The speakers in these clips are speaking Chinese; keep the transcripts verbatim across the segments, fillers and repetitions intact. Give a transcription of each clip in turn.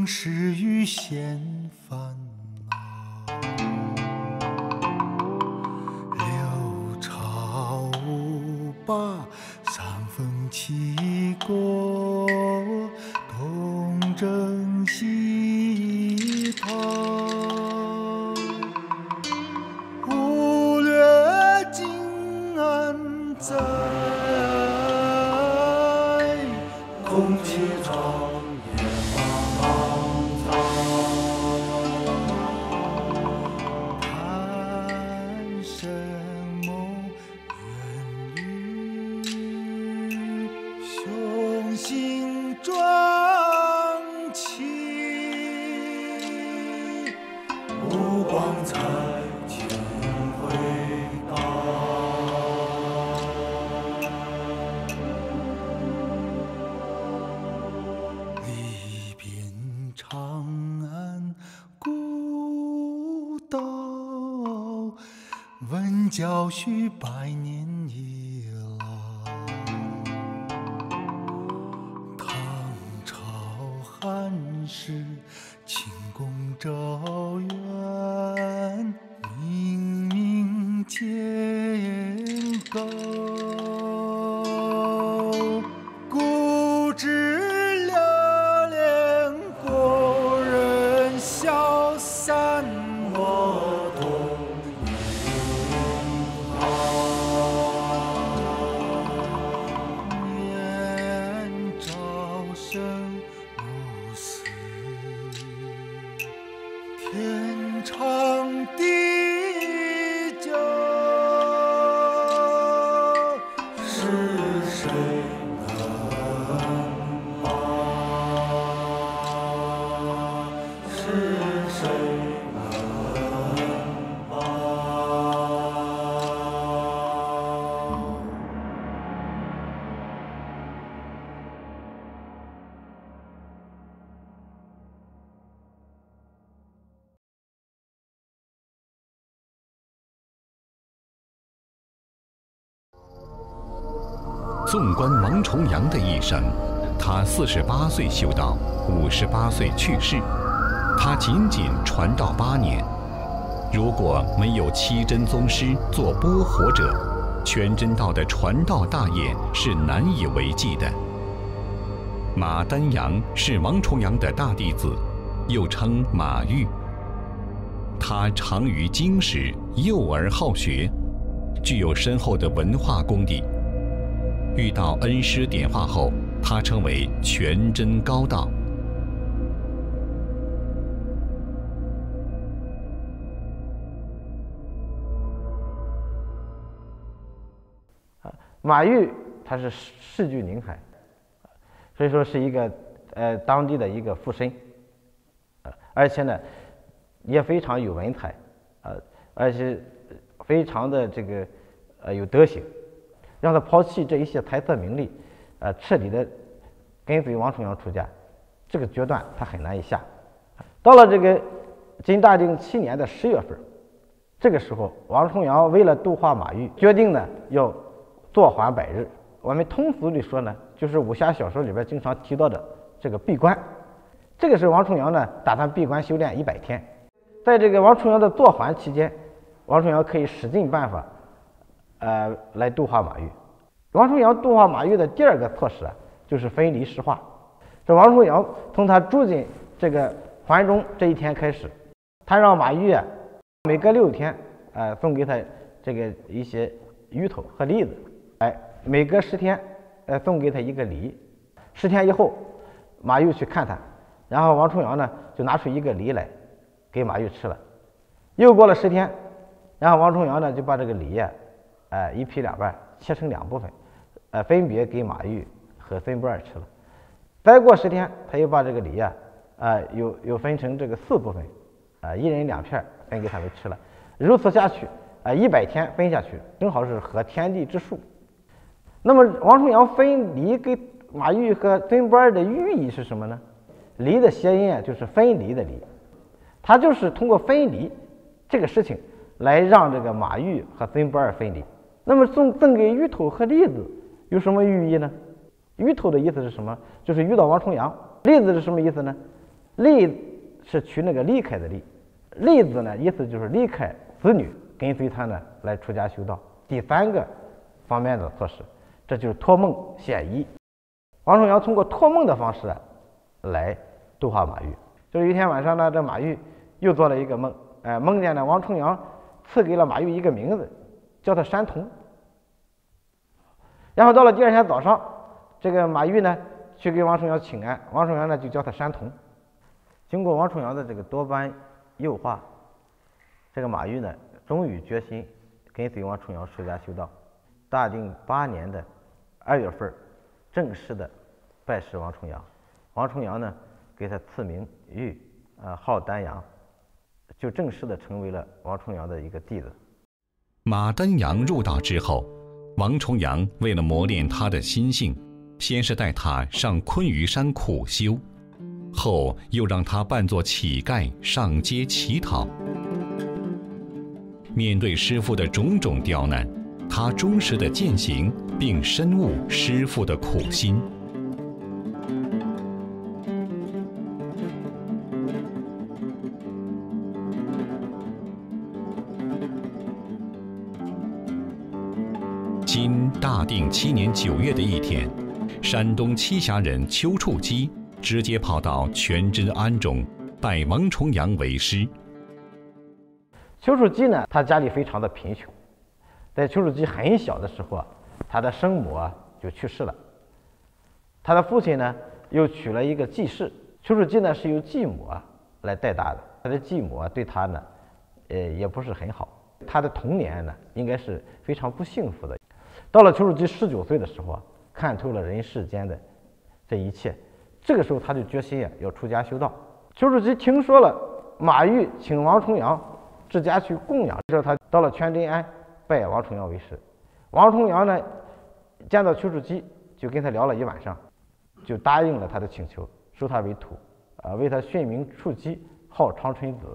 是与嫌烦恼，六朝五霸三分齐国，东征西讨，忽略今安在，空气中教许百年已老，唐朝汉室清宫赵元，明明见高，固执了连国人消散我同。天长地久，是谁能保？是谁能保？ 纵观王重阳的一生，他四十八岁修道，五十八岁去世，他仅仅传道八年。如果没有七真宗师做播火者，全真道的传道大业是难以为继的。马丹阳是王重阳的大弟子，又称马玉。他长于经史，幼而好学，具有深厚的文化功底。遇到恩师点化后，他称为全真高道。 马玉他是世居宁海，所以说是一个呃当地的一个富绅，呃，而且呢也非常有文采，呃，而且非常的这个呃有德行。让他抛弃这一些财色名利，呃，彻底的跟随王重阳出家，这个决断他很难以下。到了这个金大定七年的十月份，这个时候王重阳为了度化马玉，决定呢要坐缓百日。我们通俗里说呢，就是武侠小说里边经常提到的这个闭关。这个时候王重阳呢打算闭关修炼一百天，在这个王重阳的坐缓期间，王重阳可以使尽办法。呃，来度化马玉。王重阳度化马玉的第二个措施啊，就是分离石化。这王重阳从他住进这个环中这一天开始，他让马玉啊，每隔六天，呃，送给他这个一些芋头和栗子，哎，每隔十天，呃，送给他一个梨。十天以后，马玉去看他，然后王重阳呢就拿出一个梨来给马玉吃了。又过了十天，然后王重阳呢就把这个梨呀、啊。呃，一劈两半，切成两部分，呃，分别给马玉和孙不二吃了。再过十天，他又把这个梨呀、啊，呃，又又分成这个四部分，啊、呃，一人两片，分给他们吃了。如此下去，啊、呃，一百天分下去，正好是合天地之数。那么王重阳分梨给马玉和孙不二的寓意是什么呢？梨的谐音啊，就是分离的离，他就是通过分离这个事情来让这个马玉和孙不二分离。那么送赠给芋头和栗子有什么寓意呢？芋头的意思是什么？就是遇到王重阳。栗子是什么意思呢？ 立是取那个离开的离，立字呢意思就是离开子女，跟随他呢来出家修道。第三个方面的措施，这就是托梦显仪。王重阳通过托梦的方式啊来度化马玉。就是有一天晚上呢，这马玉又做了一个梦，哎、呃，梦见呢王重阳赐给了马玉一个名字，叫他山童。然后到了第二天早上，这个马玉呢去给王重阳请安，王重阳呢就叫他山童。经过王重阳的这个多番诱化，这个马玉呢终于决心跟随王重阳出家修道。大定八年的二月份，正式的拜师王重阳。王重阳呢给他赐名玉，呃，号丹阳，就正式的成为了王重阳的一个弟子。 马丹阳入道之后，王重阳为了磨练他的心性，先是带他上昆嵛山苦修，后又让他扮作乞丐上街乞讨。面对师父的种种刁难，他忠实地践行，并深悟师父的苦心。今大定七年九月的一天，山东栖霞人丘处机直接跑到全真庵中拜王重阳为师。 丘处机呢，他家里非常的贫穷，在丘处机很小的时候啊，他的生母啊就去世了，他的父亲呢又娶了一个继室，丘处机呢是由继母啊来带大的，他的继母啊对他呢，呃也不是很好，他的童年呢应该是非常不幸福的。到了丘处机十九岁的时候啊，看透了人世间的这一切，这个时候他就决心啊要出家修道。丘处机听说了马玉请王重阳至家去供养，之后他到了全真庵拜王重阳为师。王重阳呢见到丘处机，就跟他聊了一晚上，就答应了他的请求，收他为徒，啊，为他训名处机，号长春子。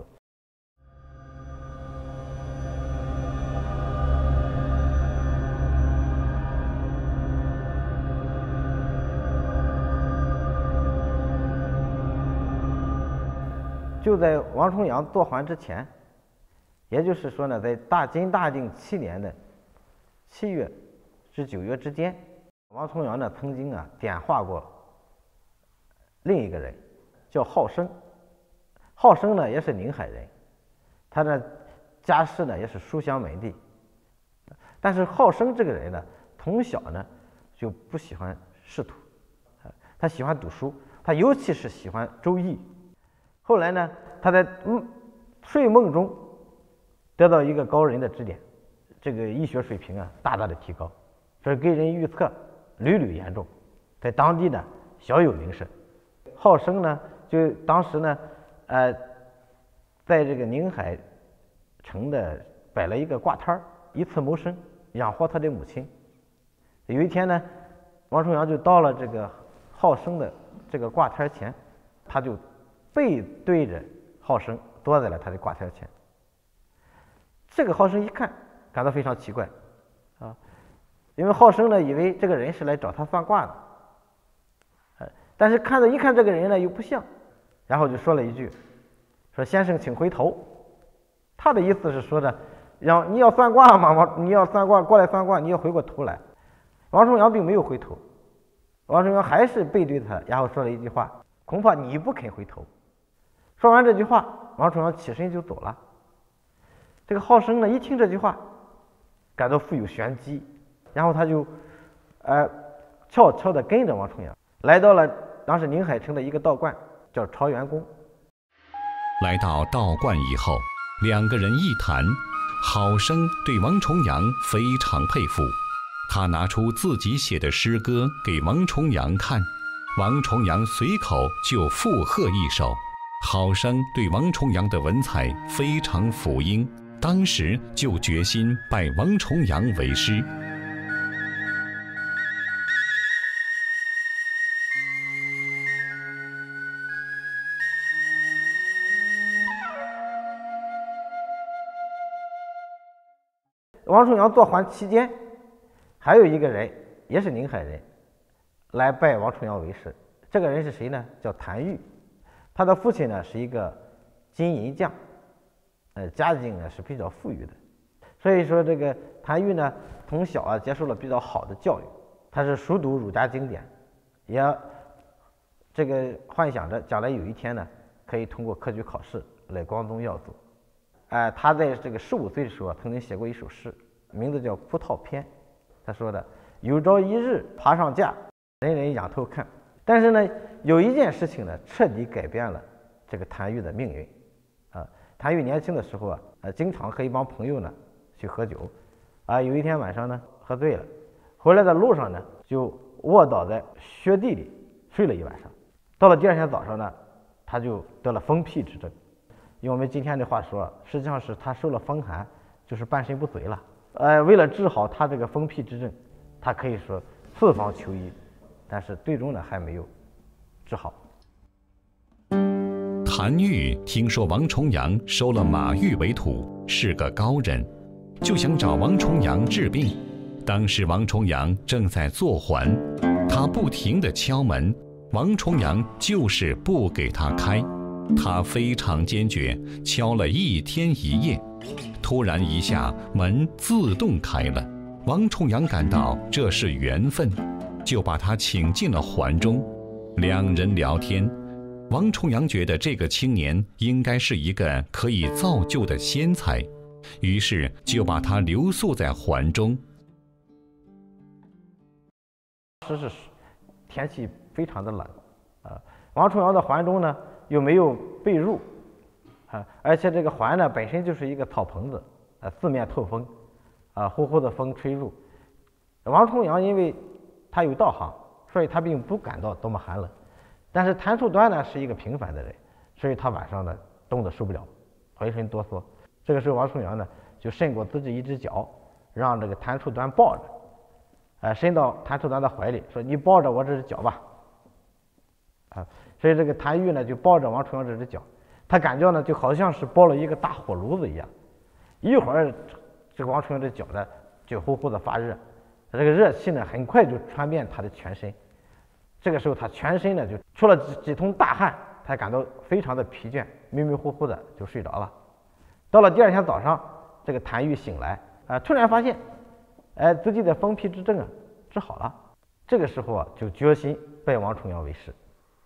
就在王重阳做还之前，也就是说呢，在大金大定七年的七月至九月之间，王重阳呢曾经啊点化过另一个人，叫浩生。浩生呢也是宁海人，他的家世呢也是书香门第。但是浩生这个人呢，从小呢就不喜欢仕途，他喜欢读书，他尤其是喜欢周易。后来呢，他在嗯睡梦中得到一个高人的指点，这个医学水平啊大大的提高，这给人预测屡屡言中，在当地呢小有名声。浩生呢就当时呢呃在这个宁海城的摆了一个挂摊儿，以此谋生，养活他的母亲。有一天呢，王重阳就到了这个浩生的这个挂摊前，他就背对着浩生坐在了他的挂摊前。这个浩生一看，感到非常奇怪啊，因为浩生呢以为这个人是来找他算卦的，呃，但是看着一看这个人呢又不像，然后就说了一句，说先生请回头。他的意思是说的，让你要算卦嘛，王你要算卦过来算卦，你要回过头来。王重阳并没有回头，王重阳还是背对他，然后说了一句话，恐怕你不肯回头。说完这句话，王重阳起身就走了。这个浩生呢一听这句话，感到富有玄机，然后他就呃悄悄地跟着王重阳来到了当时宁海城的一个道观，叫朝元宫。 来到道观以后，两个人一谈，好生对王重阳非常佩服，他拿出自己写的诗歌给王重阳看，王重阳随口就附和一首。好生对王重阳的文采非常服膺，当时就决心拜王重阳为师。 王重阳做还期间，还有一个人也是宁海人来拜王重阳为师。这个人是谁呢？叫谭玉。 他的父亲呢是一个金银匠，呃，家境呢是比较富裕的，所以说这个谭玉呢从小啊接受了比较好的教育，他是熟读儒家经典，也这个幻想着将来有一天呢可以通过科举考试来光宗耀祖。哎、呃，他在这个十五岁的时候曾经写过一首诗，名字叫《葡萄篇》。他说的：“有朝一日爬上架，人人仰头看。”但是呢，有一件事情呢，彻底改变了这个谭玉的命运。啊，谭玉年轻的时候啊，呃，经常和一帮朋友呢去喝酒。啊，有一天晚上呢，喝醉了，回来的路上呢，就卧倒在雪地里睡了一晚上。到了第二天早上呢，他就得了风僻之症。用我们今天的话说，实际上是他受了风寒，就是半身不遂了。呃，为了治好他这个风僻之症，他可以说四方求医，但是最终呢还没有治好。 谭玉听说王重阳收了马玉为徒，是个高人，就想找王重阳治病。当时王重阳正在做环，他不停地敲门，王重阳就是不给他开。他非常坚决，敲了一天一夜，突然一下门自动开了。王重阳感到这是缘分，就把他请进了环中。两人聊天，王重阳觉得这个青年应该是一个可以造就的仙才，于是就把他留宿在环中。 这是天气非常的冷啊，王重阳的环中呢又没有被褥啊，而且这个环呢本身就是一个草棚子，啊，四面透风，啊，呼呼的风吹入。王重阳因为他有道行，所以他并不感到多么寒冷。但是谭树端呢是一个平凡的人，所以他晚上呢冻得受不了，浑身哆嗦。这个时候王重阳呢就伸过自己一只脚，让这个谭树端抱着，呃，伸到谭树端的怀里，说：“你抱着我这只脚吧。”啊，所以这个谭玉呢就抱着王重阳这只脚，他感觉呢就好像是抱了一个大火炉子一样，一会儿这个王重阳这脚呢就呼呼的发热，这个热气呢很快就传遍他的全身。这个时候他全身呢就出了几几桶大汗，他感到非常的疲倦，迷迷糊糊的就睡着了。到了第二天早上，这个谭玉醒来啊、呃，突然发现，哎、呃，自己的风僻之症啊治好了。这个时候啊就决心拜王重阳为师。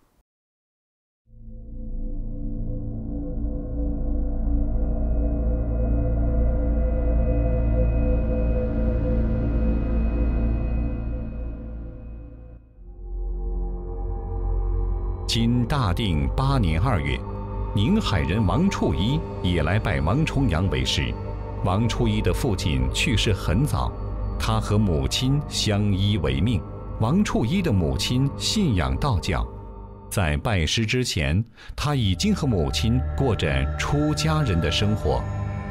今大定八年二月，宁海人王处一也来拜王重阳为师。王处一的父亲去世很早，他和母亲相依为命。王处一的母亲信仰道教，在拜师之前，他已经和母亲过着出家人的生活。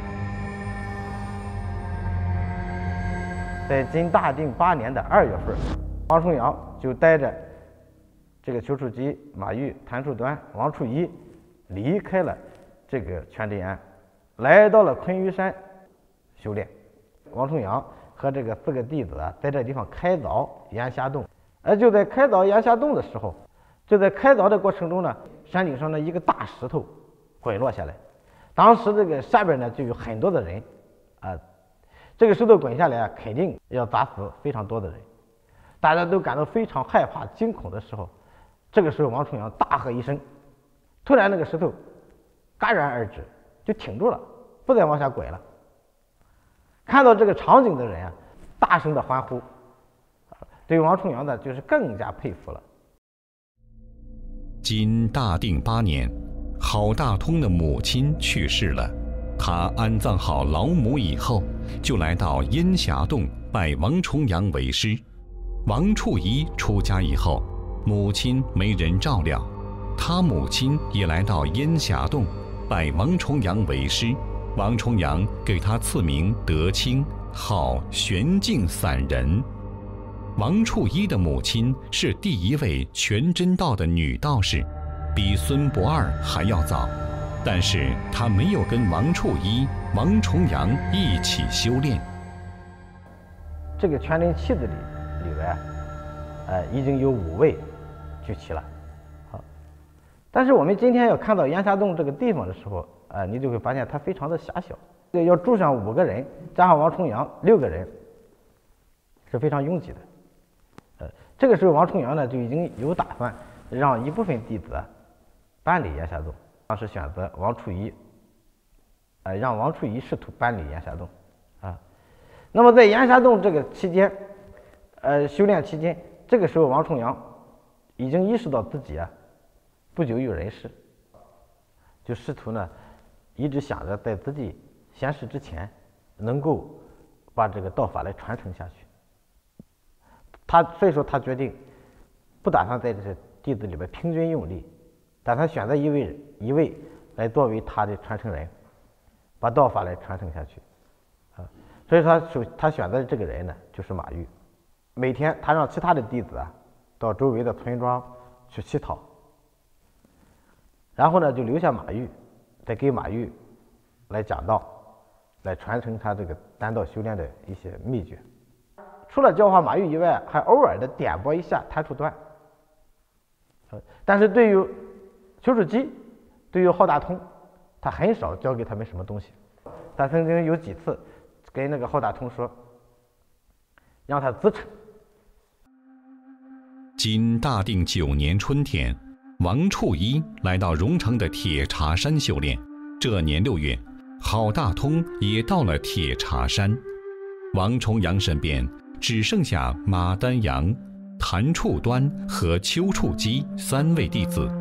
在今大定八年的二月份，王重阳就带着这个丘处机、马玉、谭树端、王处一离开了这个全真庵，来到了昆玉山修炼。王重阳和这个四个弟子啊，在这地方开凿岩下洞。而就在开凿岩下洞的时候，就在开凿的过程中呢，山顶上的一个大石头滚落下来。当时这个下边呢就有很多的人啊、呃，这个石头滚下来啊，肯定要砸死非常多的人。大家都感到非常害怕、惊恐的时候，这个时候王重阳大喝一声，突然那个石头戛然而止，就挺住了，不再往下滚了。看到这个场景的人啊，大声的欢呼，对王重阳呢就是更加佩服了。 今大定八年，郝大通的母亲去世了，他安葬好老母以后，就来到烟霞洞拜王重阳为师。王处一出家以后，母亲没人照料，他母亲也来到烟霞洞拜王重阳为师。王重阳给他赐名德清，号玄镜散人。王处一的母亲是第一位全真道的女道士，比孙不二还要早，但是她没有跟王处一、王重阳一起修炼。 这个全真七子里里边，呃，已经有五位聚齐了。好， 但是我们今天要看到烟霞洞这个地方的时候，啊、呃，你就会发现它非常的狭小，要住上五个人，加上王重阳六个人，是非常拥挤的。呃，这个时候王重阳呢就已经有打算让一部分弟子搬离烟霞洞，当时选择王处一，呃，让王处一试图搬离烟霞洞，啊，那么在烟霞洞这个期间，呃，修炼期间，这个时候王重阳已经意识到自己啊不久于人世，就试图呢一直想着在自己仙逝之前能够把这个道法来传承下去。他所以说他决定不打算在这些弟子里边平均用力，打算选择一位一位来作为他的传承人，把道法来传承下去。啊，所以说他首他选择的这个人呢就是马玉。每天他让其他的弟子啊到周围的村庄去乞讨，然后呢就留下马玉，再给马玉来讲道，来传承他这个丹道修炼的一些秘诀。除了教化马玉以外，还偶尔的点拨一下谭处断。但是对于丘处机，对于郝大通，他很少教给他们什么东西。他曾经有几次跟那个郝大通说，让他自称。 今大定九年春天，王处一来到荣城的铁茶山修炼。这年六月，郝大通也到了铁茶山。王重阳身边只剩下马丹阳、谭处端和丘处机三位弟子。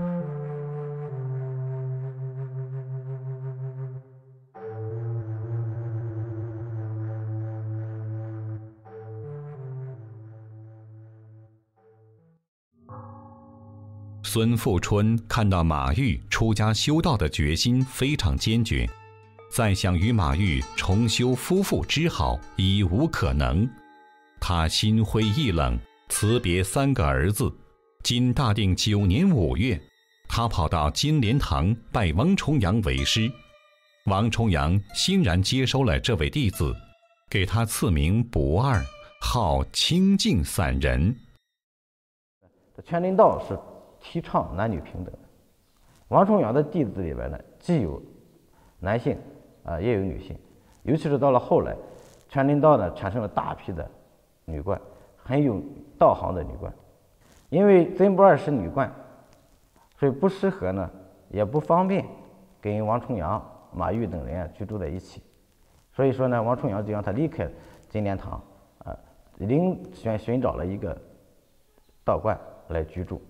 孙富春看到马玉出家修道的决心非常坚决，再想与马玉重修夫妇之好已无可能。他心灰意冷，辞别三个儿子。今大定九年五月，他跑到金莲堂拜王重阳为师。王重阳欣然接收了这位弟子，给他赐名不二，号清净散人。 全真道是提倡男女平等的。王重阳的弟子里边呢，既有男性啊、呃，也有女性，尤其是到了后来，全真道呢产生了大批的女冠，很有道行的女冠。因为曾不二是女冠，所以不适合呢，也不方便跟王重阳、马玉等人啊居住在一起。所以说呢，王重阳就让他离开金莲堂，啊、呃，另选寻找了一个道观来居住。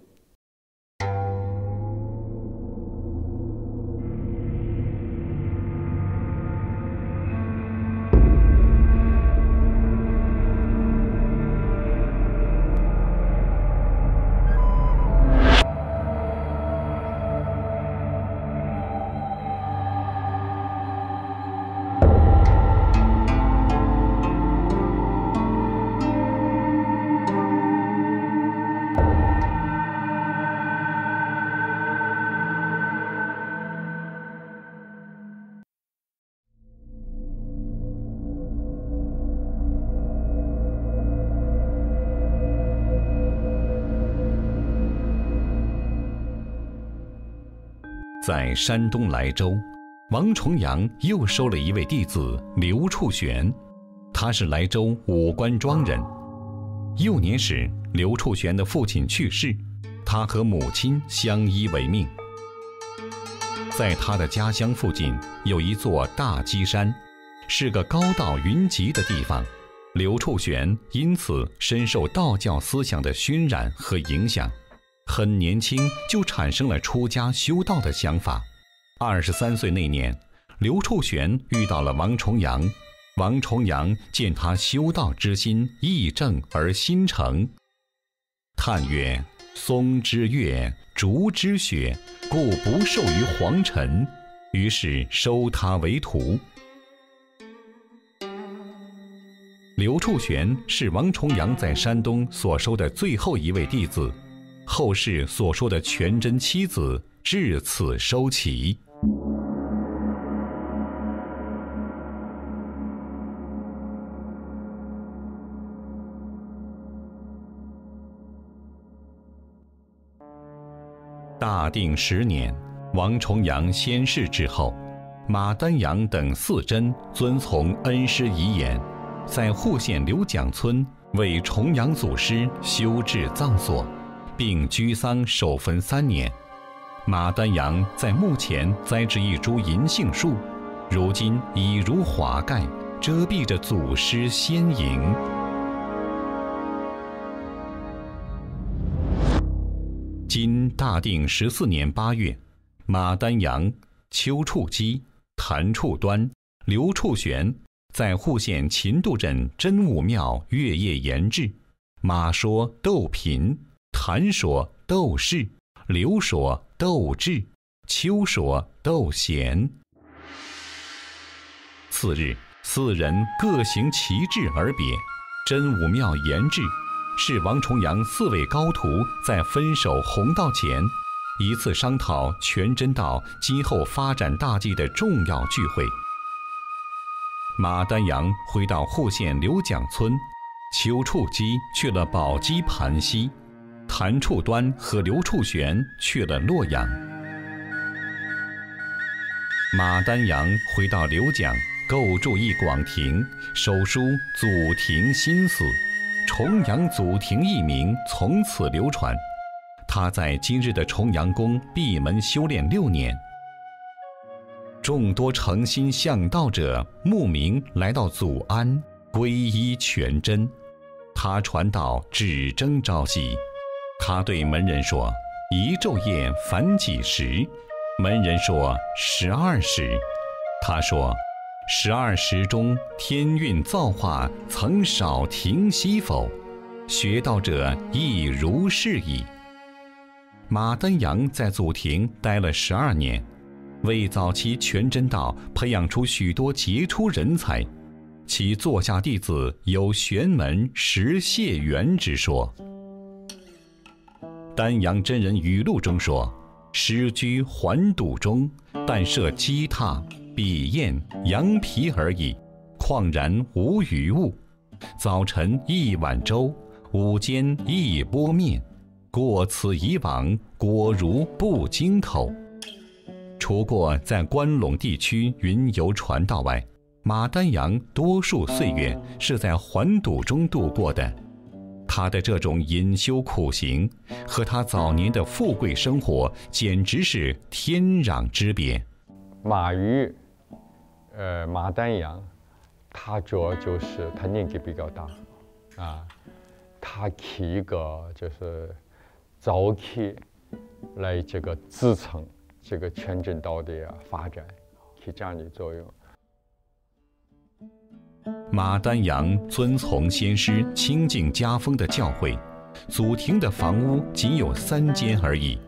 在山东莱州，王重阳又收了一位弟子刘处玄，他是莱州武关庄人。幼年时，刘处玄的父亲去世，他和母亲相依为命。在他的家乡附近有一座大基山，是个高道云集的地方。刘处玄因此深受道教思想的熏染和影响，很年轻就产生了出家修道的想法。二十三岁那年，刘处玄遇到了王重阳。王重阳见他修道之心义正而心诚，叹曰：“松之月，竹之雪，故不受于黄尘。”于是收他为徒。刘处玄是王重阳在山东所收的最后一位弟子，后世所说的全真七子至此收齐。大大定十年，王重阳仙逝之后，马丹阳等四真遵从恩师遗言，在户县刘蒋村为重阳祖师修治葬所，并居丧守坟三年。马丹阳在墓前栽植一株银杏树，如今已如华盖，遮蔽着祖师仙影。今大定十四年八月，马丹阳、丘处机、谭处端、刘处玄在户县秦渡镇真武庙月夜研制。马说斗贫，谭说斗士，刘说斗智，丘说斗贤。次日，四人各行其志而别。真武庙研制是王重阳四位高徒在分守弘道前一次商讨全真道今后发展大计的重要聚会。马丹阳回到户县刘蒋村，丘处机去了宝鸡盘溪，谭处端和刘处玄去了洛阳。马丹阳回到刘蒋，构筑一广亭，手书祖庭心思，重阳祖庭一名从此流传。他在今日的重阳宫闭门修炼六年。众多诚心向道者慕名来到祖安，皈依全真。他传道只争朝夕。他对门人说：“一昼夜烦几时？”门人说：“十二时。”他说：“十二时中，天运造化曾少停息否？学道者亦如是矣。”马丹阳在祖庭待了十二年，为早期全真道培养出许多杰出人才。其座下弟子有玄门石谢元之说。丹阳真人语录中说：“师居环堵中，但设鸡榻、笔砚、羊皮而已，况然无余物。早晨一碗粥，午间一钵面，过此以往，果如不经口。”除过在关陇地区云游传道外，马丹阳多数岁月是在环堵中度过的。他的这种隐修苦行，和他早年的富贵生活简直是天壤之别。 马玉，呃，马丹阳，他主要就是他年纪比较大，啊，他起一个就是早期来这个支撑这个全真道的发展，起这样的作用。 马丹阳遵从先师清净家风的教诲，祖庭的房屋仅有三间而已。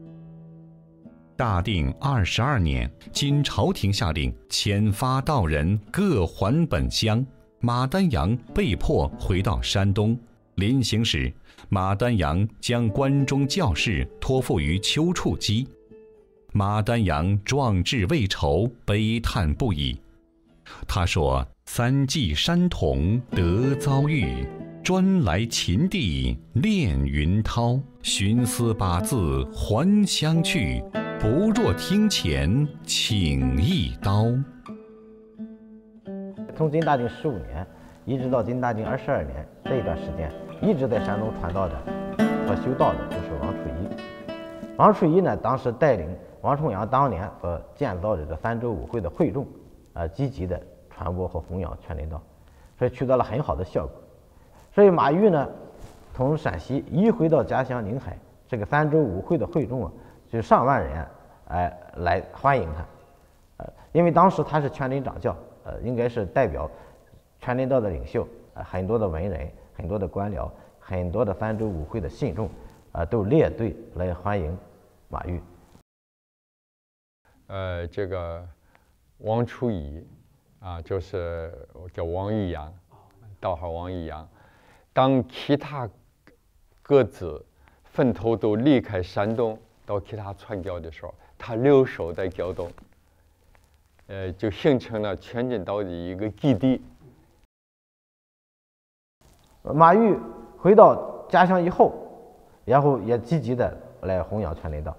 大定二十二年，经朝廷下令遣发道人各还本乡，马丹阳被迫回到山东。临行时，马丹阳将关中教事托付于丘处机。马丹阳壮志未酬，悲叹不已。他说：“三季山童得遭遇，专来秦地炼云涛。寻思八字还乡去，不若厅前请一刀。” 从金大定十五年一直到金大定二十二年这一段时间，一直在山东传道的和修道的就是王处一。王处一呢，当时带领王重阳当年所建造的这三州五会的会众，呃，积极的传播和弘扬全真道，所以取得了很好的效果。所以马玉呢，从陕西一回到家乡宁海，这个三州五会的会众啊，就上万人，哎、呃，来欢迎他，呃，因为当时他是全真掌教，呃，应该是代表全真道的领袖，呃，很多的文人、很多的官僚、很多的三州五会的信众，啊、呃，都列队来欢迎马玉。 呃，这个王处一啊，就是叫王玉阳，道号王玉阳。当其他各自分头都离开山东到其他传教的时候，他留守在胶东，呃，就形成了全真道的一个基地。 马玉回到家乡以后，然后也积极的来弘扬全真道。他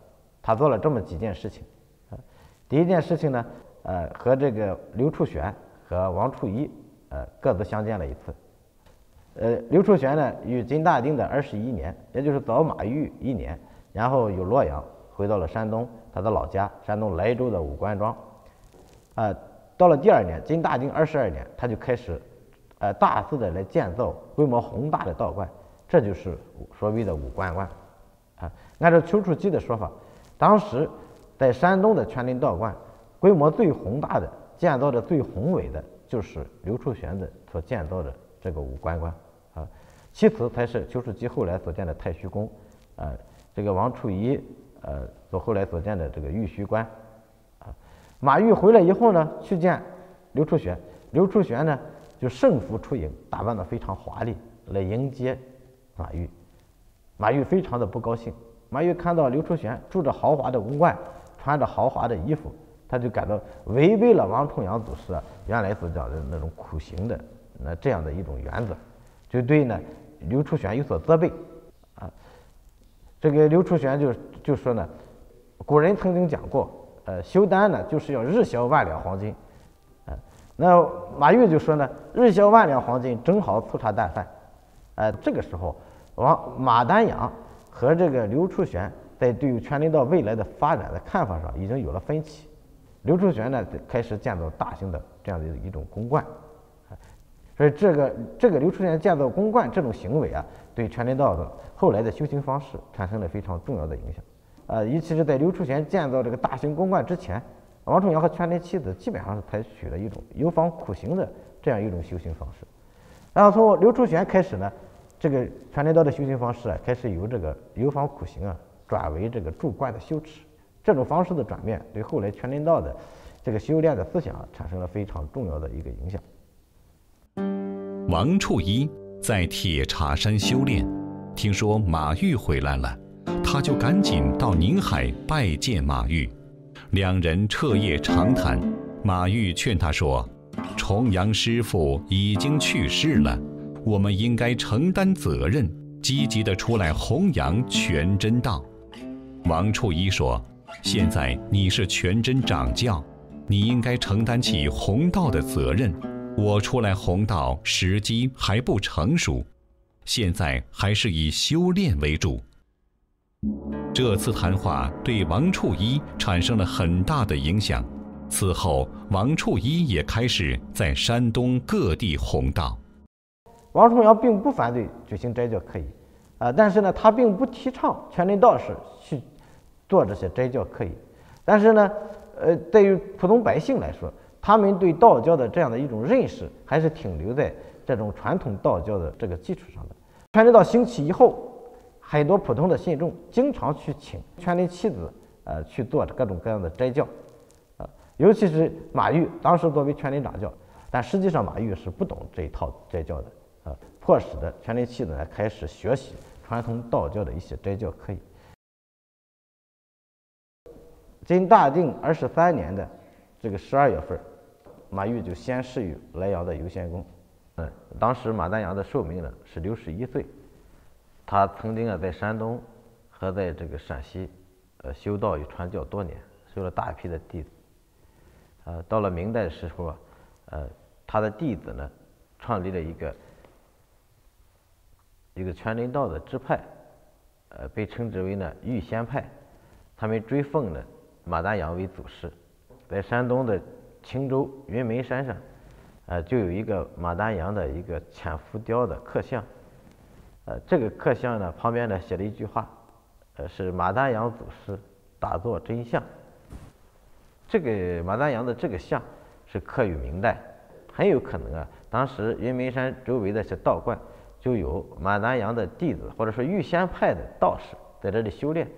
他做了这么几件事情。啊，第一件事情呢，呃，和这个刘处玄和王处一呃各自相见了一次。呃，刘处玄呢，于金大定的二十一年，也就是早马玉一年，然后由洛阳回到了山东他的老家山东莱州的武关庄。啊，到了第二年，金大定二十二年，他就开始呃大肆的来建造规模宏大的道观，这就是所谓的武关观。啊，按照丘处机的说法，当时在山东的全林道观，规模最宏大的、建造的最宏伟的，就是刘处玄的所建造的这个武关观。啊，其次才是丘处机后来所建的太虚宫，啊，这个王处一呃所后来所建的这个玉虚观。啊，马玉回来以后呢，去见刘处玄，刘处玄呢就盛服出迎，打扮得非常华丽来迎接马玉。马玉非常的不高兴，马玉看到刘处玄住着豪华的宫观，穿着豪华的衣服，他就感到违背了王重阳祖师啊原来所讲的那种苦行的那这样的一种原则，就对呢刘处玄有所责备。啊，这个刘处玄就就说呢，古人曾经讲过，呃，修丹呢就是要日销万两黄金。啊，那马玉就说呢，日销万两黄金正好粗茶淡饭。呃，这个时候王马丹阳和这个刘处玄在对于全林道未来的发展的看法上已经有了分歧。刘处玄呢开始建造大型的这样的一种宫观，所以这个这个刘处玄建造宫观这种行为啊，对全林道的后来的修行方式产生了非常重要的影响。呃，尤其是在刘处玄建造这个大型宫观之前，王重阳和全林七子基本上是采取了一种游方苦行的这样一种修行方式。然后从刘处玄开始呢，这个全林道的修行方式啊，开始由这个游方苦行啊，转为这个住观的修持。这种方式的转变，对后来全林道的这个修炼的思想产生了非常重要的一个影响。 王处一在铁茶山修炼，听说马玉回来了，他就赶紧到宁海拜见马玉。两人彻夜长谈，马玉劝他说：“重阳师父已经去世了，我们应该承担责任，积极地出来弘扬全真道。”王处一说：“现在你是全真掌教，你应该承担起弘道的责任。我出来弘道时机还不成熟，现在还是以修炼为主。”这次谈话对王处一产生了很大的影响。此后，王处一也开始在山东各地弘道。 王重阳并不反对举行斋教科仪，啊，但是呢，他并不提倡全林道士去做这些斋教科仪。但是呢，呃，对于普通百姓来说，他们对道教的这样的一种认识，还是停留在这种传统道教的这个基础上的。全林道兴起以后，很多普通的信众经常去请全林七子，呃，去做各种各样的斋教，啊，尤其是马玉，当时作为全林掌教，但实际上马玉是不懂这一套斋教的，啊，迫使的全林七子呢开始学习传统道教的一些斋教科仪。金大定二十三年的这个十二月份，马玉就仙逝于莱阳的游仙宫。嗯，当时马丹阳的寿命呢是六十一岁。他曾经啊在山东和在这个陕西，呃修道与传教多年，收了大批的弟子。呃，到了明代的时候啊，呃，他的弟子呢创立了一个一个全林道的支派，呃，被称之为呢玉仙派。他们追奉呢马丹阳为祖师。在山东的青州云门山上，呃，就有一个马丹阳的一个浅浮雕的刻像。呃，这个刻像呢，旁边呢写了一句话，呃，是马丹阳祖师打坐真像。这个马丹阳的这个像是刻于明代，很有可能啊，当时云门山周围的些道观就有马丹阳的弟子，或者说玉仙派的道士在这里修炼。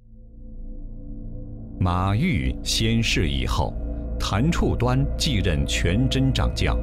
马玉仙逝以后，谭处端继任全真掌教。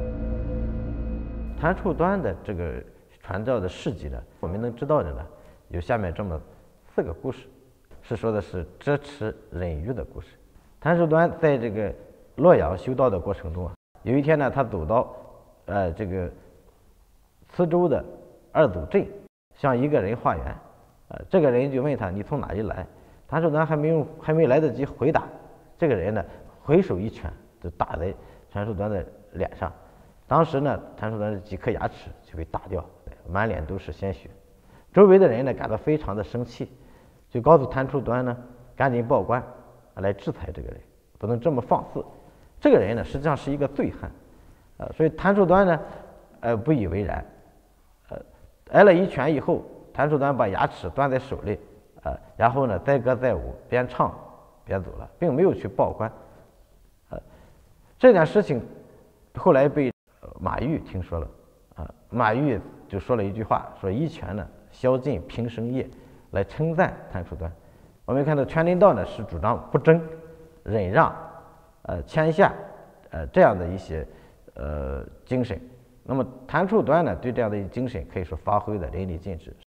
谭处端的这个传教的事迹呢，我们能知道的呢，有下面这么四个故事，是说的是折持忍辱的故事。谭处端在这个洛阳修道的过程中啊，有一天呢，他走到呃这个磁州的二祖镇，向一个人化缘，呃，这个人就问他：“你从哪里来？” 谭树端还没有还没来得及回答，这个人呢回手一拳就打在谭树端的脸上。当时呢，谭树端的几颗牙齿就被打掉，满脸都是鲜血。周围的人呢感到非常的生气，就告诉谭树端呢赶紧报官来制裁这个人，不能这么放肆。这个人呢实际上是一个醉汉，呃，所以谭树端呢呃不以为然，呃，挨了一拳以后，谭树端把牙齿端在手里，呃，然后呢载歌载舞，边唱边走了，并没有去报官。呃，这件事情后来被马玉听说了，啊、呃，马玉就说了一句话，说一拳呢削尽平生业，来称赞谭树端。我们看到全林道呢是主张不争、忍让、呃谦下，呃这样的一些呃精神。那么谭树端呢对这样的精神可以说发挥的淋漓尽致。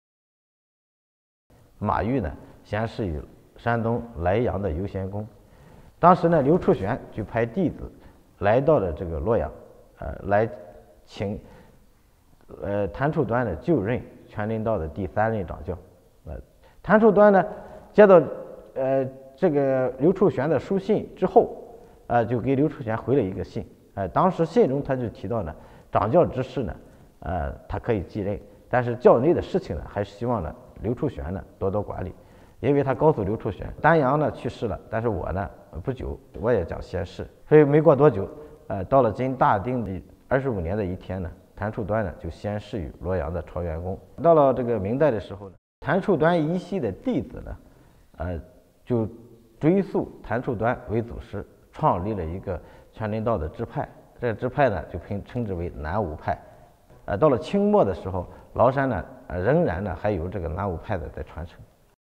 马玉呢先是于山东莱阳的游仙宫，当时呢刘处玄就派弟子来到了这个洛阳，呃来请呃谭树端呢就任全林道的第三任掌教。呃谭树端呢接到呃这个刘处玄的书信之后，呃就给刘处玄回了一个信，呃当时信中他就提到呢掌教之事呢，呃他可以继任，但是教内的事情呢还是希望呢刘处玄呢多多管理。因为他告诉刘处玄，丹阳呢去世了，但是我呢不久我也将仙逝。所以没过多久，呃到了金大定的二十五年的一天呢，谭树端呢就仙逝于洛阳的朝元宫。到了这个明代的时候呢，谭树端一系的弟子呢，呃就追溯谭树端为祖师，创立了一个全林道的支派。这个支派呢就称称之为南吴派。呃到了清末的时候，崂山呢、呃、仍然呢还有这个南吴派的在传承。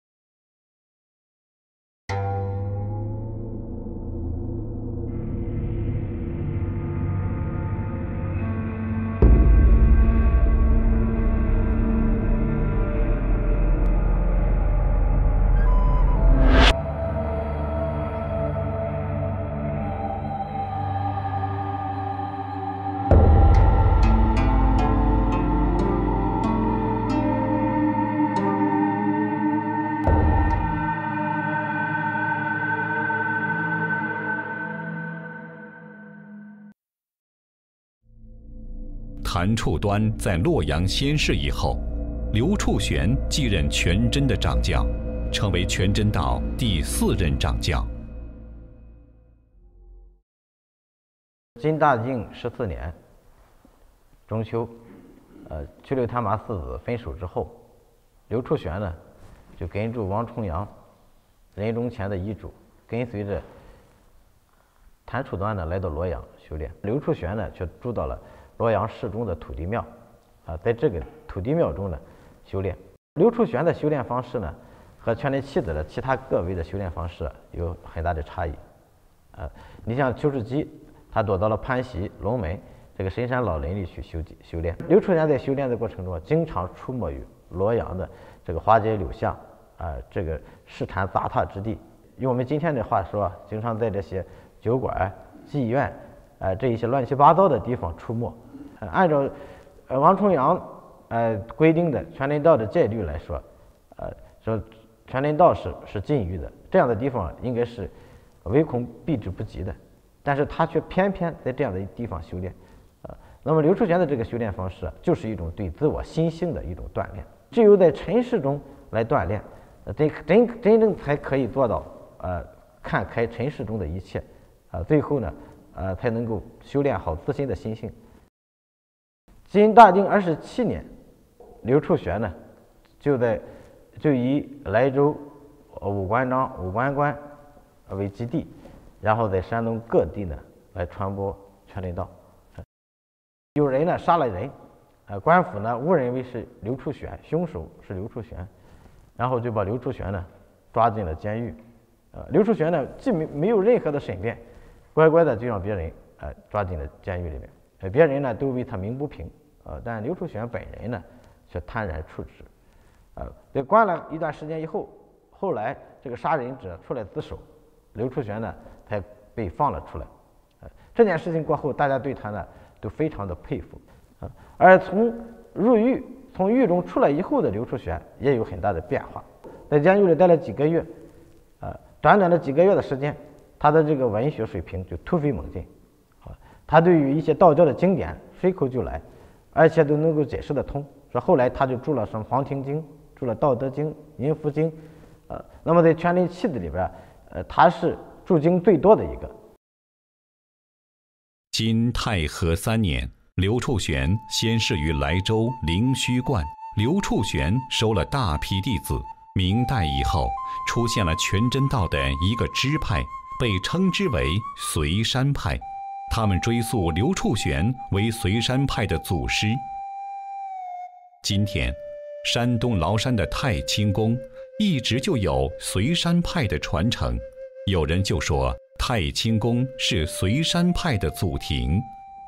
谭处端在洛阳仙逝以后，刘处玄继任全真的掌教，成为全真道第四任掌教。 金大定十四年中秋，呃，去六他妈四子分手之后，刘处玄呢就根据王重阳临终前的遗嘱，跟随着谭处端呢来到洛阳修炼。刘处玄呢却住到了洛阳市中的土地庙，啊，在这个土地庙中呢修炼。刘处玄的修炼方式呢，和全林七子的其他各位的修炼方式有很大的差异。啊，你像丘处机，他躲到了潘溪、龙门这个深山老林里去修修炼。刘处玄在修炼的过程中，经常出没于洛阳的这个花街柳巷啊，这个市坛杂沓之地。用我们今天的话说，经常在这些酒馆、妓院，呃，这一些乱七八糟的地方出没。呃、按照呃王重阳呃规定的全林道的戒律来说，呃，说全林道是是禁欲的，这样的地方应该是唯恐避之不及的。但是他却偏偏在这样的地方修炼。呃，那么刘处玄的这个修炼方式，就是一种对自我心性的一种锻炼，只有在尘世中来锻炼，呃，真真真正才可以做到呃看开尘世中的一切，啊、呃，最后呢，呃，才能够修炼好自身的心性。金大定二十七年，刘处玄呢，就在就以莱州武关张武关关为基地，然后在山东各地呢来传播全林道。有人呢杀了人，呃，官府呢误认为是刘处玄，凶手是刘处玄，然后就把刘处玄呢抓进了监狱。呃，刘处玄呢既没没有任何的审辩，乖乖的就让别人呃抓进了监狱里面。呃，别人呢都为他鸣不平，呃，但刘处玄本人呢却坦然处之。呃，被关了一段时间以后，后来这个杀人者出来自首，刘处玄呢才被放了出来。呃，这件事情过后，大家对他呢都非常的佩服。呃，而从入狱从狱中出来以后的刘处玄也有很大的变化，在监狱里待了几个月， 短短的几个月的时间，他的这个文学水平就突飞猛进。他对于一些道教的经典随口就来，而且都能够解释得通。说后来他就著了什么《黄庭经》，著了《道德经》《阴符经》，呃，那么在全真七子里边，呃，他是注经最多的一个。 今太和三年，刘处玄先是于莱州灵虚观。刘处玄收了大批弟子。明代以后，出现了全真道的一个支派，被称之为随山派。他们追溯刘处玄为随山派的祖师。今天，山东崂山的太清宫一直就有随山派的传承。有人就说太清宫是随山派的祖庭。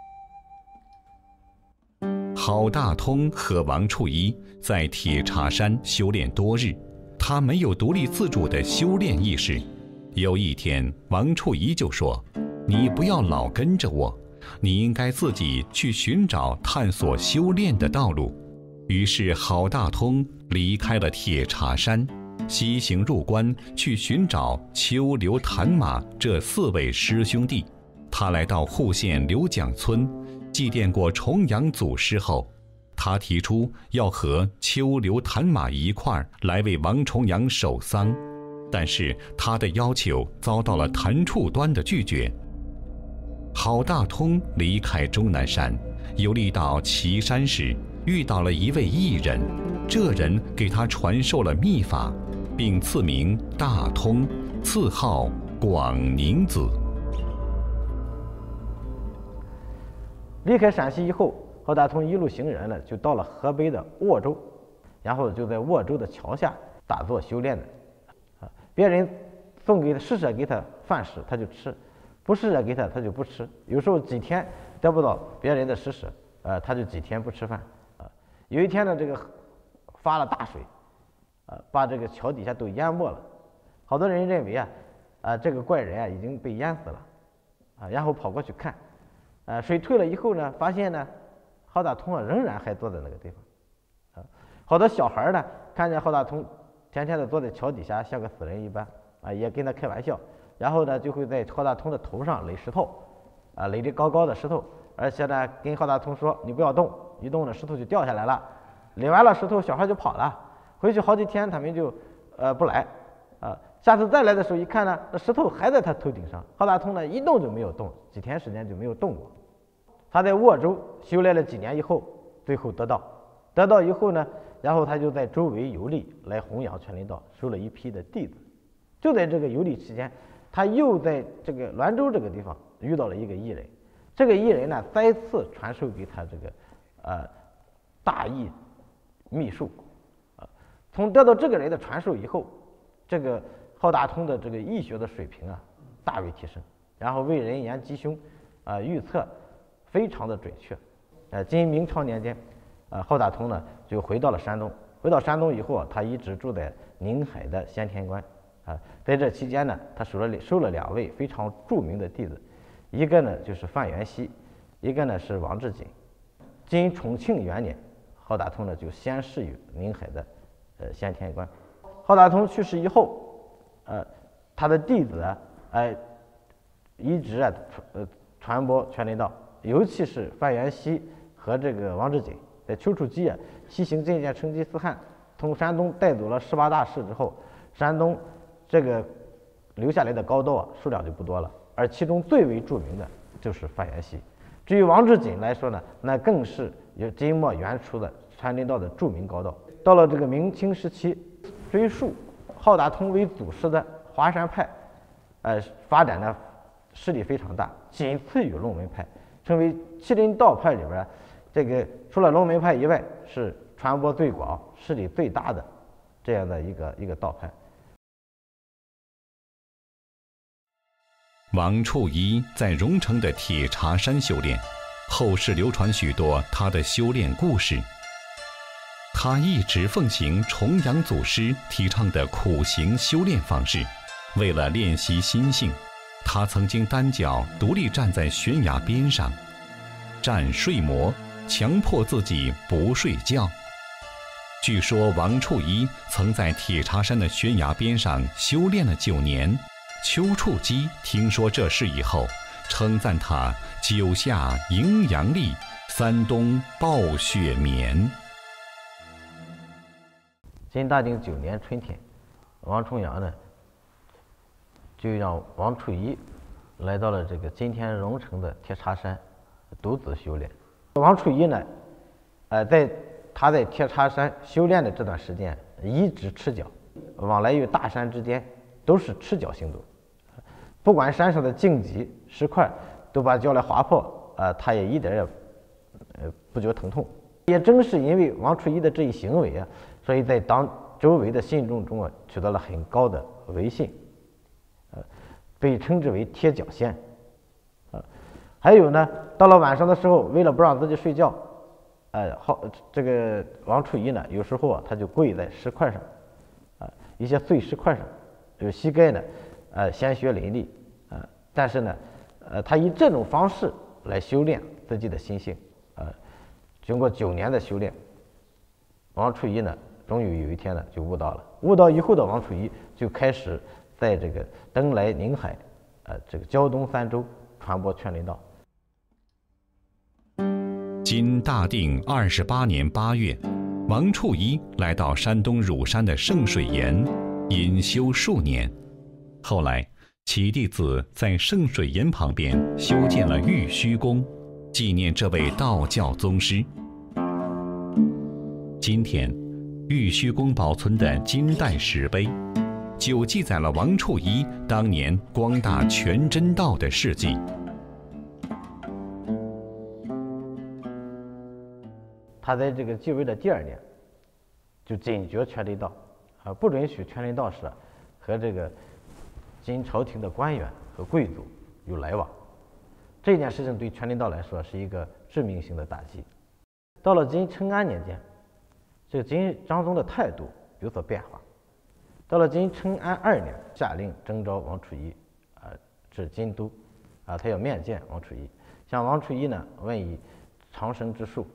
郝大通和王处一在铁茶山修炼多日，他没有独立自主的修炼意识。有一天，王处一就说：“你不要老跟着我，你应该自己去寻找探索修炼的道路。”于是郝大通离开了铁茶山，西行入关去寻找丘刘谭马这四位师兄弟。他来到户县刘蒋村，祭奠过重阳祖师后，他提出要和丘刘谭马一块儿来为王重阳守丧，但是他的要求遭到了谭处端的拒绝。郝大通离开终南山，游历到岐山时，遇到了一位异人，这人给他传授了秘法，并赐名大通，赐号广宁子。 离开陕西以后，郝大通一路行人呢，就到了河北的沃州，然后就在沃州的桥下打坐修炼的。啊，别人送给他施舍给他饭食，他就吃；不施舍给他，他就不吃。有时候几天得不到别人的施舍，呃，他就几天不吃饭。啊，有一天呢，这个发了大水，啊，把这个桥底下都淹没了。好多人认为啊，啊，这个怪人啊已经被淹死了，啊，然后跑过去看。呃，水退了以后呢，发现呢，郝大通啊仍然还坐在那个地方。啊，好多小孩呢看见郝大通天天的坐在桥底下，像个死人一般，啊，也跟他开玩笑，然后呢就会在郝大通的头上垒石头，啊，垒着高高的石头，而且呢跟郝大通说：“你不要动，一动呢石头就掉下来了。”垒完了石头，小孩就跑了，回去好几天他们就呃不来，啊，下次再来的时候一看呢，那石头还在他头顶上，郝大通呢一动就没有动，几天时间就没有动过。他在沃州修炼了几年以后，最后得道。得道以后呢，然后他就在周围游历，来弘扬全真道，收了一批的弟子。就在这个游历期间，他又在这个滦州这个地方遇到了一个异人。这个异人呢，再次传授给他这个呃大义秘术。啊，从得到这个人的传授以后，这个郝大通的这个易学的水平啊大为提升，然后为人言吉凶啊、呃、预测非常的准确。呃，今明朝年间，呃，郝大通呢就回到了山东。回到山东以后啊，他一直住在宁海的先天关。啊、呃，在这期间呢，他收了收了两位非常著名的弟子，一个呢就是范元熙，一个呢是王志锦。今重庆元年，郝大通呢就仙逝于宁海的呃先天关。郝大通去世以后，呃，他的弟子啊，呃，一直啊呃传播全真道。尤其是范元熙和这个王志锦，在丘处机啊西行觐见成吉思汗，从山东带走了十八大士之后，山东这个留下来的高道啊数量就不多了，而其中最为著名的就是范元熙。至于王志锦来说呢，那更是有金末元初的全真道的著名高道。到了这个明清时期，追溯郝大通为祖师的华山派，呃，发展的势力非常大，仅次于龙门派。成为麒麟道派里边，这个除了龙门派以外，是传播最广、势力最大的这样的一个一个道派。 王处一在荣成的铁茶山修炼，后世流传许多他的修炼故事。他一直奉行重阳祖师提倡的苦行修炼方式，为了练习心性，他曾经单脚独立站在悬崖边上，站睡魔，强迫自己不睡觉。 据说王处一曾在铁叉山的悬崖边上修炼了九年。丘处机听说这事以后，称赞他九夏营阳历，三冬暴雪绵。 金大定九年春天，王重阳呢就让王处一来到了这个今天荣成的铁叉山，独自修炼。王处一呢，呃，在他在铁叉山修炼的这段时间，一直赤脚，往来于大山之间，都是赤脚行走。不管山上的荆棘石块都把脚来划破，呃，他也一点也呃不觉疼痛。也正是因为王处一的这一行为啊，所以在当周围的信众中啊取得了很高的威信，呃，被称之为铁脚仙。呃，还有呢，到了晚上的时候，为了不让自己睡觉，呃，好，这个王处一呢，有时候啊，他就跪在石块上，啊、呃，一些碎石块上，有膝盖呢，呃，鲜血淋漓。呃，但是呢，呃，他以这种方式来修炼自己的心性，呃，经过九年的修炼，王处一呢，终于有一天呢就悟道了。悟道以后的王处一就开始在这个登莱宁海，呃，这个胶东三州传播劝林道。 今大定二十八年八月，王处一来到山东乳山的圣水岩隐修数年，后来其弟子在圣水岩旁边修建了玉虚宫，纪念这位道教宗师。今天，玉虚宫保存的金代石碑，就记载了王处一当年光大全真道的事迹。 他在这个继位的第二年，就禁绝全真道，啊，不允许全真道士和这个金朝廷的官员和贵族有来往。这件事情对全真道来说是一个致命性的打击。到了金承安年间，这个金章宗的态度有所变化。到了金承安二年，下令征召王处一，啊、呃，至京都，啊、呃，他要面见王处一，向王处一呢问以长生之术。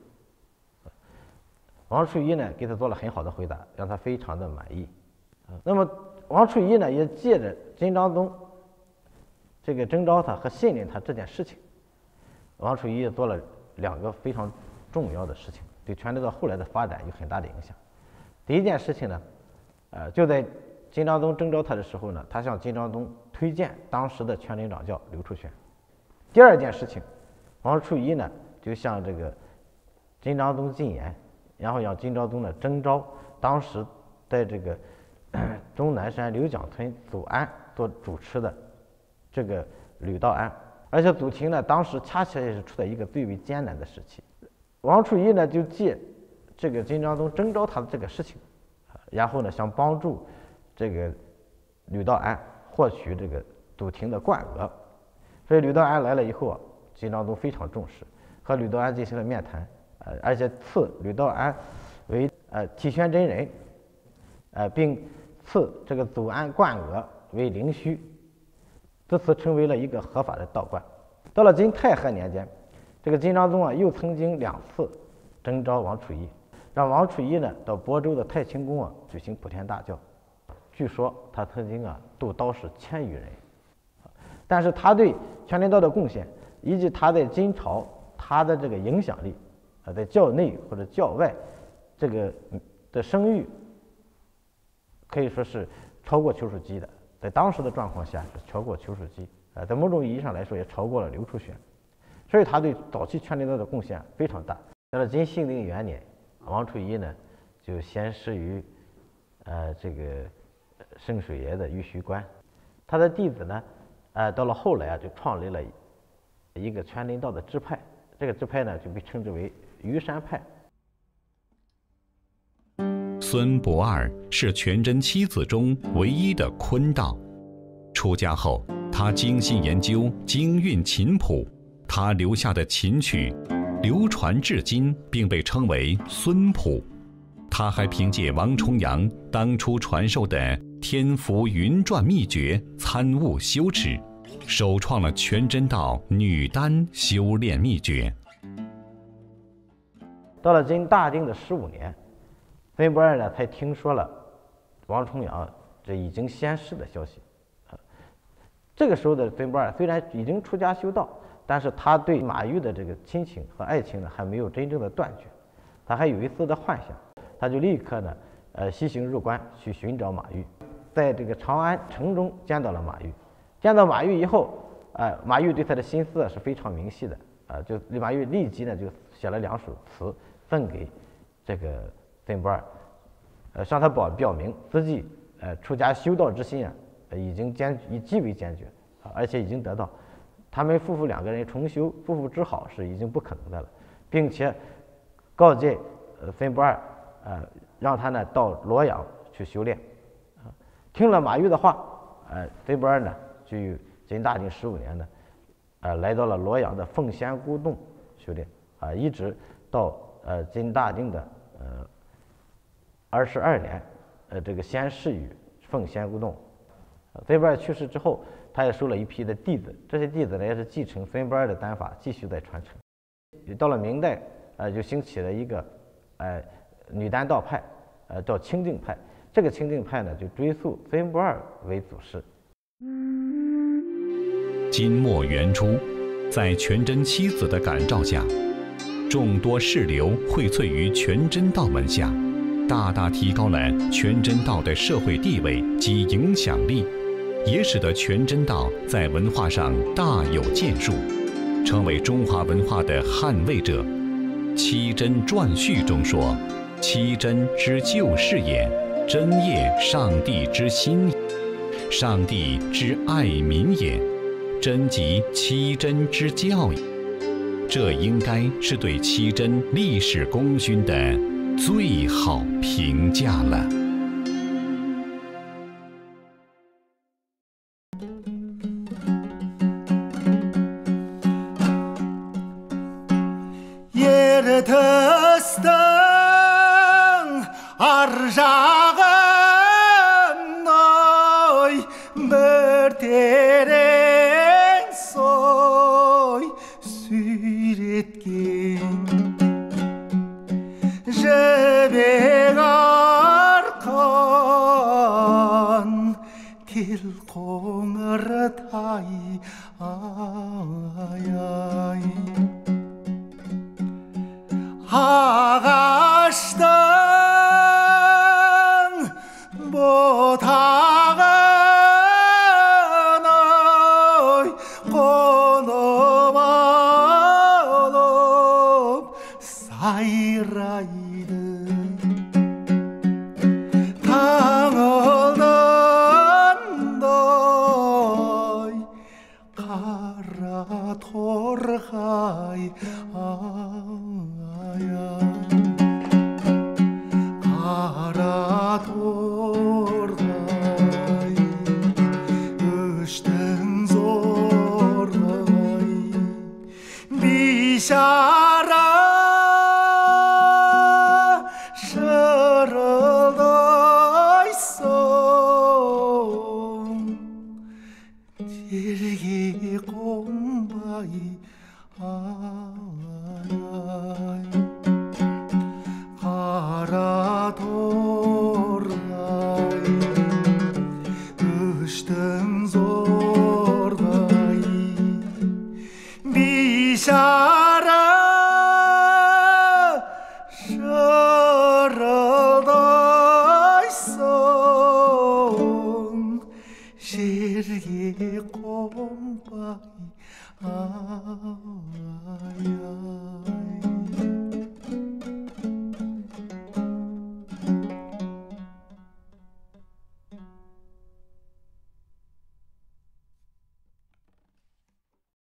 王处一呢给他做了很好的回答，让他非常的满意。啊、那么王处一呢也借着金章宗这个征召他和信任他这件事情，王处一也做了两个非常重要的事情，对全真道后来的发展有很大的影响。第一件事情呢，呃，就在金章宗征召他的时候呢，他向金章宗推荐当时的全真掌教刘处玄。第二件事情，王处一呢就向这个金章宗进言，然后让金章宗呢征召当时在这个终南山刘蒋村祖安做主持的这个吕道安，而且祖庭呢当时恰恰也是处在一个最为艰难的时期。王处一呢就借这个金章宗征召他的这个事情，然后呢想帮助这个吕道安获取这个祖庭的冠额。所以吕道安来了以后啊，金章宗非常重视，和吕道安进行了面谈，呃，而且赐吕道安为呃体宣真人，呃，并赐这个祖安冠额为灵虚，自此成为了一个合法的道观。到了金太和年间，这个金章宗啊又曾经两次征召王处一，让王处一呢到亳州的太清宫啊举行普天大教。据说他曾经啊度道士千余人，但是他对全真道的贡献，以及他在金朝他的这个影响力啊，在教内或者教外这个的声誉，可以说是超过丘处机的。在当时的状况下是超过丘处机，啊，在某种意义上来说也超过了刘处玄，所以他对早期全真道的贡献非常大。到了金庆历元年，王处一呢就先师于呃这个圣水岩的玉虚观，他的弟子呢，呃到了后来啊就创立了一个全真道的支派，这个支派呢就被称之为虞山派。 孙不二是全真七子中唯一的坤道。出家后，他精心研究经韵琴谱，他留下的琴曲流传至今，并被称为孙谱。他还凭借王重阳当初传授的天福云转秘诀参悟修持，首创了全真道女丹修炼秘诀。 到了金大定的十五年， 孙不二呢才听说了王重阳这已经仙逝的消息。这个时候的孙不二虽然已经出家修道，但是他对马玉的这个亲情和爱情呢还没有真正的断绝，他还有一丝的幻想，他就立刻呢呃西行入关去寻找马玉，在这个长安城中见到了马玉。见到马玉以后，呃马玉对他的心思是非常明细的，呃就马玉立即呢就写了两首词赠给这个孙不二，呃向他表表明自己呃出家修道之心啊，呃已经坚已极为坚决，啊而且已经得到，他们夫妇两个人重修夫妇之好是已经不可能的了，并且告诫呃孙不二，呃让他呢到洛阳去修炼。啊，听了马玉的话，呃孙不二呢就于金大定十五年呢，呃来到了洛阳的奉仙姑洞修炼，啊一直到呃金大定的呃二十二年，呃这个仙逝于奉仙姑洞。孙不二去世之后，他也收了一批的弟子，这些弟子呢也是继承孙不二的丹法，继续在传承。到了明代，呃就兴起了一个呃女丹道派，呃叫清净派。这个清净派呢就追溯孙不二为祖师。 金末元初，在全真七子的感召下，众多士流荟萃于全真道门下，大大提高了全真道的社会地位及影响力，也使得全真道在文化上大有建树，成为中华文化的捍卫者。七真传序中说：“七真之救世也，真业上帝之心也，上帝之爱民也，真即七真之教也。”这应该是对七真历史功勋的最好评价了。 Ертістің ар жағын ой бір терең сой сүйреткен жібек арқан тел қоңыртай ай ай ағаштың бұтағын ой қонып алып сайрайды таңылдандай қара торғай қара торғай өштің зорғай бейшара шырылдайсың терге қонбай ай қара торғай өштің зорғай бейшара шырылдайсың жерге қонбай ай ай